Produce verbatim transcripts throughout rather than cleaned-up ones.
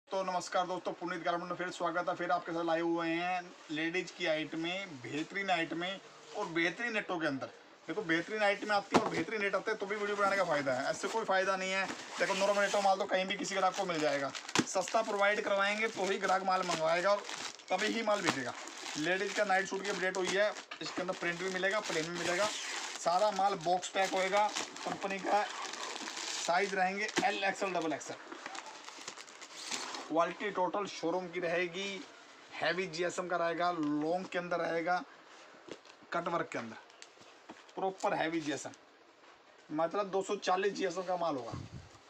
तो नमस्कार दोस्तों, पुनीत गारमेंट में फिर स्वागत है। फिर आपके साथ लाए हुए हैं लेडीज की आइटमें, बेहतरीन आइटमें और बेहतरीन नेटों के अंदर। देखो बेहतरीन आइटमें आती है और बेहतरीन नेट आते हैं तो भी वीडियो बनाने का फायदा है, ऐसे कोई फायदा नहीं है। देखो नॉर्मल नेटो माल तो कहीं भी किसी ग्राहक को मिल जाएगा, सस्ता प्रोवाइड करवाएंगे तो ही ग्राहक माल मंगवाएगा और तभी ही माल बिकेगा। लेडीज का नाइट सूट की अपडेट हुई है, इसके अंदर प्रिंट भी मिलेगा, प्लेन भी मिलेगा, सारा माल बॉक्स पैक होएगा। कंपनी का साइज रहेंगे L XL double XL. Quality total showroom की रहेगी, हैवी जीएसएम का रहेगा, लॉन्ग के अंदर रहेगा, कट वर्क के अंदर प्रॉपर हैवी जीएसएम, मतलब दो सौ चालीस जीएसएम का माल होगा।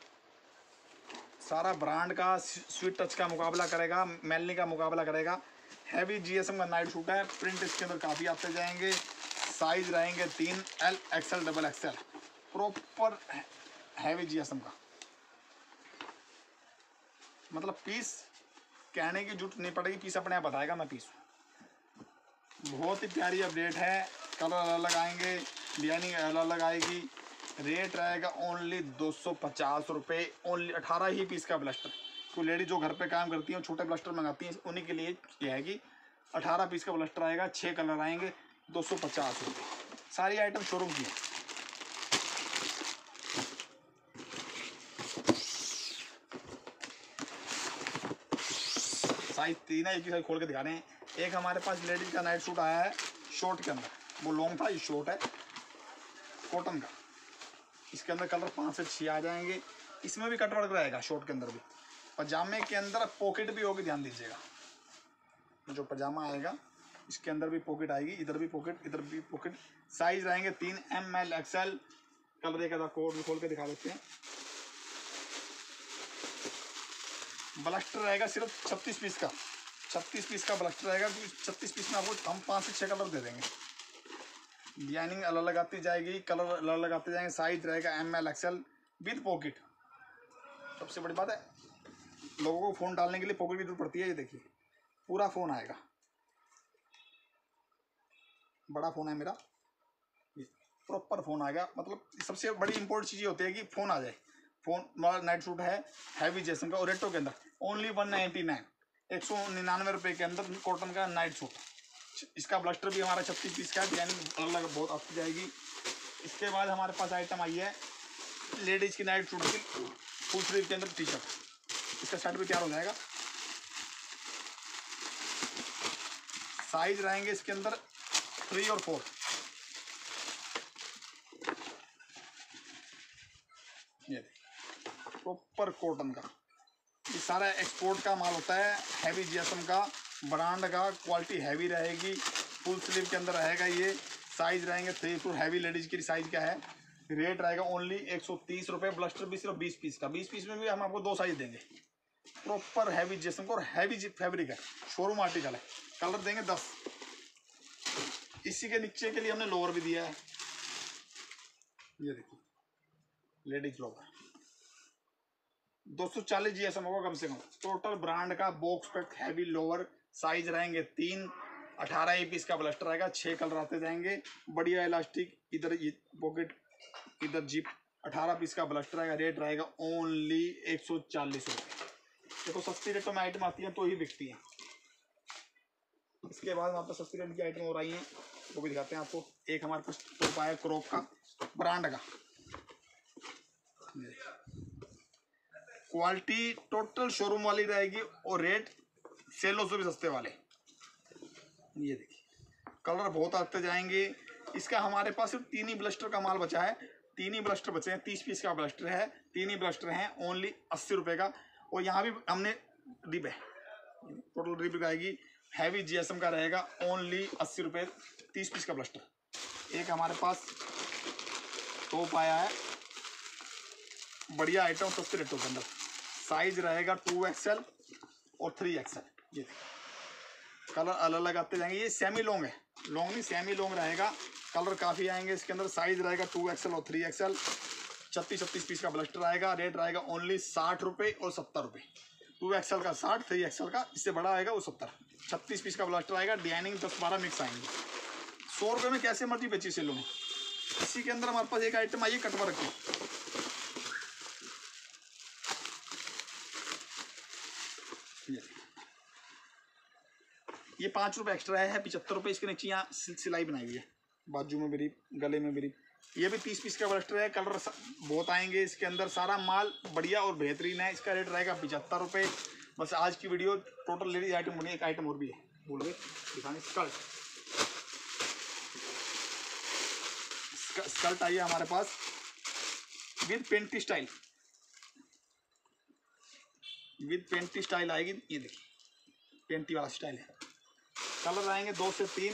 सारा ब्रांड का स्वीट टच का मुकाबला करेगा, मेलनी का मुकाबला करेगा। हैवी जीएसएम का नाइट सूट है, प्रिंट इसके अंदर काफ़ी आते जाएंगे। साइज रहेंगे तीन L XL double XL, proper heavy GSM का, मतलब पीस कहने की जरूरत नहीं पड़ेगी, पीस अपने आप बताएगा मैं पीस हूँ। बहुत ही प्यारी अपडेट है, कलर अलग आएंगे, डिजाइनिंग अलग आएगी। रेट रहेगा ओनली दो सौ पचास रुपये, ओनली अठारह ही पीस का ब्लस्टर। तो लेडीज जो घर पे काम करती हैं, छोटे ब्लस्टर मंगाती हैं, उन्हीं के लिए ये है कि अठारह पीस का ब्लस्टर आएगा, छः कलर आएंगे, दो सौ पचास रुपये। सारी आइटम शोरूम की है। साइज तीन है, एक ही साइज खोल के दिखा रहे हैं। एक हमारे पास लेडीज का नाइट सूट आया है शॉर्ट के अंदर, वो लॉन्ग था, ये शॉर्ट है कॉटन का। इसके अंदर कलर पाँच से छः आ जाएंगे। इसमें भी कटवर्क रहेगा शॉर्ट के अंदर भी। पजामे के अंदर पॉकेट भी होगी, ध्यान दीजिएगा। जो पजामा आएगा इसके अंदर भी पॉकेट आएगी, इधर भी पॉकेट, इधर भी पॉकेट। साइज रहेंगे तीन एम एल एक्सएल। कलर एक कोड भी खोल के दिखा देते हैं। ब्लस्टर रहेगा सिर्फ छत्तीस पीस का, छत्तीस पीस का ब्लस्टर रहेगा। छत्तीस पीस में आपको हम पाँच से छः कलर दे देंगे। डिजाइनिंग अलग लगाती जाएगी, कलर अलग लगाते जाएंगे। साइज रहेगा M L XL with pocket. सबसे बड़ी बात है, लोगों को फ़ोन डालने के लिए पॉकेट की जरूरत पड़ती है। ये देखिए पूरा फ़ोन आएगा, बड़ा फ़ोन है मेरा, प्रॉपर फ़ोन आएगा। मतलब सबसे बड़ी इंपॉर्टेंट चीज़ होती है कि फ़ोन आ जाए। फोन वाला नाइट सूट है हैवी जैसन का और रेटो के अंदर ओनली वन नाइन्टी नाइन, एक सौ निन्यानवे रुपये के अंदर कॉटन का नाइट सूट। इसका ब्लस्टर भी हमारा छत्तीस पीस का, डिजाइनिंग अलग अलग बहुत आती जाएगी। इसके बाद हमारे पास आइटम आई है लेडीज की नाइट सूट की फुल स्लीव के अंदर टी शर्ट। इसका शर्ट भी तैयार हो जाएगा। साइज रहेंगे इसके अंदर थ्री और फोर। ये प्रॉपर कॉटन का, ये सारा एक्सपोर्ट का माल होता है, हैवी जीएसएम का, ब्रांड का, क्वालिटी हैवी रहेगी। फुल स्लीव के अंदर रहेगा ये। साइज रहेंगे थ्री फोर। हैवी लेडीज की साइज क्या है, रेट रहेगा ओनली एक सौ तीस रुपये। ब्लस्टर भी सिर्फ बीस पीस का, बीस पीस में भी हम आपको दो साइज देंगे। प्रॉपर हैवी जीएसएम का और हैवी फैब्रिक है, शोरूम आर्टिकल है। कलर देंगे दस। इसी के नीचे के लिए हमने लोअर भी दिया है, ये देखिए लेडीज लोअर दो सौ चालीस जीएसएम होगा कम से कम। टोटल ब्रांड का box pack heavy lower. Size रहेंगे तीन, अठारह ही पीस का ब्लस्टर आएगा, छः कलर आते जाएंगे। बढ़िया इलास्टिक, इधर पॉकेट, इधर जिप। अठारह पीस का ब्लस्टर आएगा। रेट रहेगा ओनली एक सौ चालीस रुपये। देखो सस्ती रेटों में आइटम आती है तो ही बिकती है। इसके बाद हमारे पास सस्ती रेट की आइटम हो रही हैं, वो भी दिखाते हैं आपको। एक हमारे पास टॉप आया क्रॉप का, ब्रांड का, क्वालिटी टोटल शोरूम वाली रहेगी और रेट सेलों से भी सस्ते वाले। ये देखिए कलर बहुत आते जाएंगे। इसका हमारे पास सिर्फ तीन ही ब्लस्टर का माल बचा है, तीन ही ब्लस्टर बचे हैं। तीस पीस का ब्लस्टर है, तीन ही ब्लस्टर हैं, ओनली अस्सी रुपये का। और यहाँ भी हमने रिब है, टोटल रिब आएगी। हैवी जीएसएम का रहेगा, ओनली अस्सी रुपये, तीस पीस का ब्लस्टर। एक हमारे पास टॉप आया है, बढ़िया आइटम सस्ते रेटों के अंदर। साइज रहेगा टू एक्सएल और थ्री एक्सएल। ये कलर अलग अलग आते जाएंगे। ये सेमी लॉन्ग है, लॉन्ग नहीं सेमी लॉन्ग रहेगा। कलर काफ़ी आएंगे इसके अंदर। साइज रहेगा टू एक्सएल और थ्री एक्सएल। छत्तीस छत्तीस पीस का ब्लस्टर आएगा। रेट रहेगा ओनली साठ रुपये और सत्तर रुपये। टू एक्सएल का साठ, थ्री एक्सएल का इससे बड़ा आएगा वो सत्तर। छत्तीस पीस का ब्लस्टर आएगा। डिजाइनिंग दस बारह मिक्स आएंगे। सौ रुपये में कैसे मर्जी बेची सेलों में। इसी के अंदर हमारे पास एक आइटम आई है कटवर्क की। ये ये पाँच रुपये एक्स्ट्रा है, पिछहत्तर रुपये। इसके नीचे यहाँ सिलाई बनाई हुई है, बाजू में भी, गले में भी। ये भी तीस पीस का ब्लस्टर है, कलर बहुत आएंगे इसके अंदर। सारा माल बढ़िया और बेहतरीन है। इसका रेट रहेगा पिछहत्तर रुपये। बस आज की वीडियो टोटल लेडीज आइटम बनी। एक आइटम और भी है, बोल गए दिखाने। स्कर्ट स्कर्ट आई है हमारे पास with panty style, with panty style आएगी। ये देखिए पेंटी वाला स्टाइल है। कलर आएंगे दो से तीन,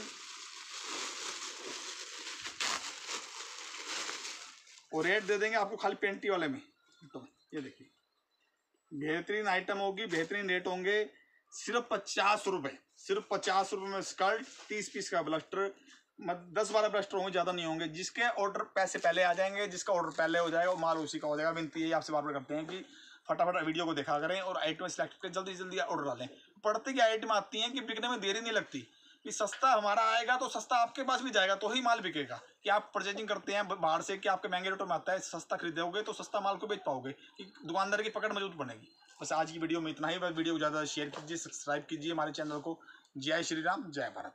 और रेट दे देंगे आपको खाली पेंटी वाले में। तो ये देखिए बेहतरीन आइटम होगी, बेहतरीन रेट होंगे। सिर्फ पचास रुपये, सिर्फ पचास रुपये में स्कर्ट, तीस पीस का ब्लस्टर। मत दस बारह ब्लस्टर होंगे, ज़्यादा नहीं होंगे। जिसके ऑर्डर पैसे पहले आ जाएंगे, जिसका ऑर्डर पहले हो जाएगा वो माल उसी का हो जाएगा। विनती है आपसे बार बार करते हैं कि फटाफट वीडियो को देखा करें और आइटम सिलेक्ट करें, जल्दी जल्दी ऑर्डर डालें। पढ़ते की आइटम आती हैं कि बिकने में देरी नहीं लगती, कि सस्ता हमारा आएगा तो सस्ता आपके पास भी जाएगा, तो ही माल बिकेगा। कि आप परचेजिंग करते हैं बाहर से कि आपके महंगे रेटों में आता है, सस्ता खरीदोगे तो सस्ता माल को बेच पाओगे, कि दुकानदार की पकड़ मजबूत बनेगी। बस आज की वीडियो में इतना ही। बस वीडियो को ज़्यादा शेयर कीजिए, सब्सक्राइब कीजिए हमारे चैनल को। जय श्री राम, जय भारत।